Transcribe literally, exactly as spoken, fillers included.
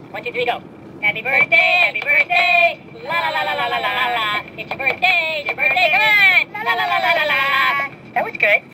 One, two, three, go. Happy birthday, happy birthday, la la la la la la la la la. It's your birthday, it's your birthday, come on, la la la la la la la. That was good.